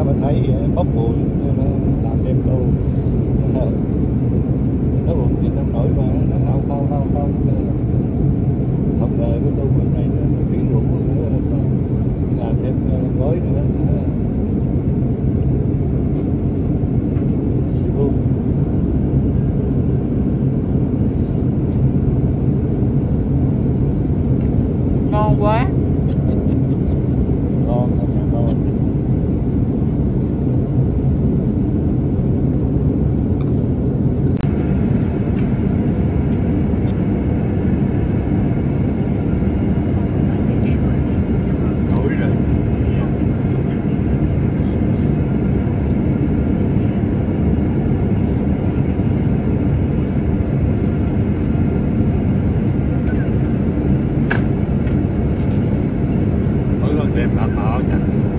ra mình thấy bốc bụi làm thêm đồ nó buồn chứ nó nổi mà nó không ngờ cái tu bên này nó chuyển đủ nữa làm thêm gói nữa siêu ngon quá. ngon không nhà ngon. Nổi rồi. Mỗi con đêm bạc họ chặt.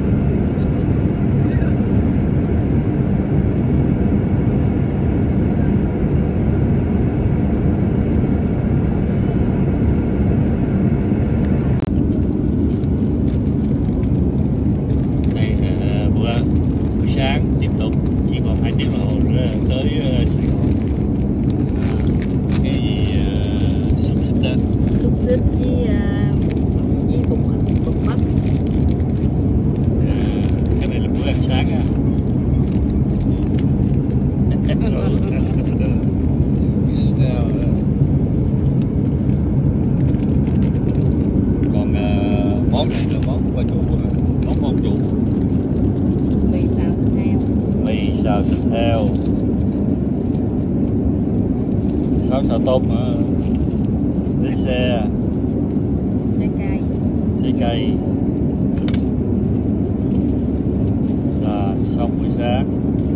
Đây là buổi sáng tiếp tục, chỉ còn 2 tiếng đồng hồ nữa tới Sài Gòn. Cái xúc xích đó. Xúc xích với bột bắp. Cái này là bữa ăn sáng á. Còn món này là món của chủ, món của ông chủ. Mì xào thịt heo. Mì xào thịt heo, xào tôm hả? Lấy xe, Trái cây. là xong buổi sáng.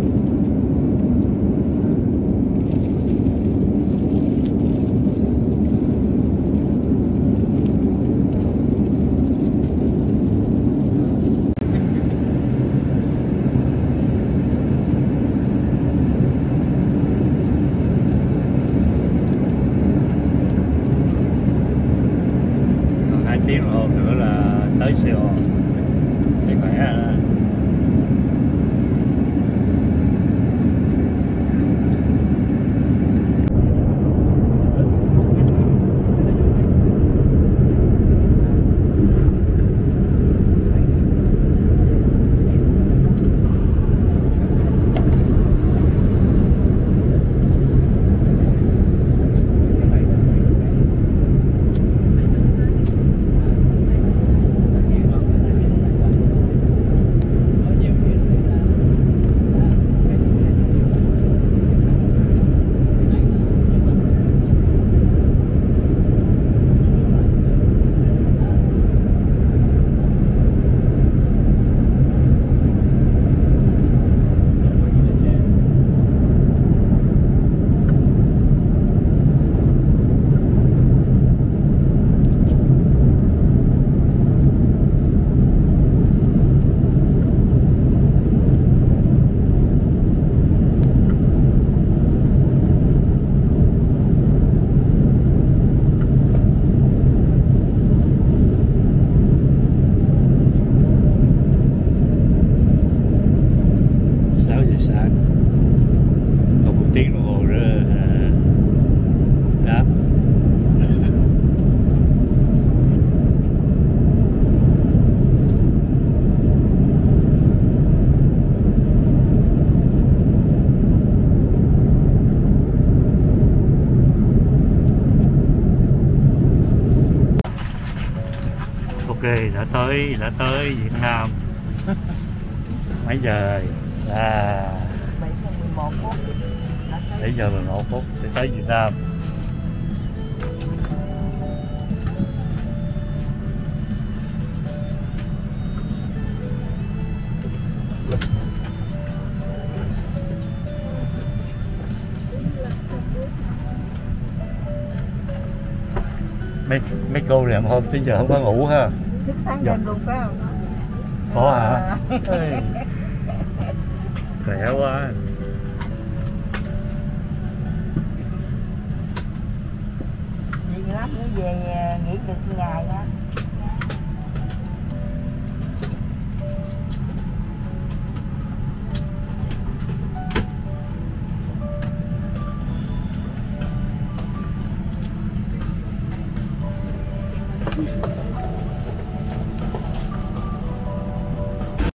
Còn 2 tiếng đồng hồ nữa là tới Sài Gòn. Thấy khỏe ha. Sáng còn 1 tiếng đồng hồ nữa đáp. Ok, đã tới Việt Nam. Mấy giờ rồi? 7:11 phút. 7:11 thì tới Việt Nam. Mấy cô này hôm tới giờ không có ngủ ha. Thức sáng đêm luôn phải không? Có hả? Khỏe quá. Gì lắm nữa về nghỉ được ngày đó.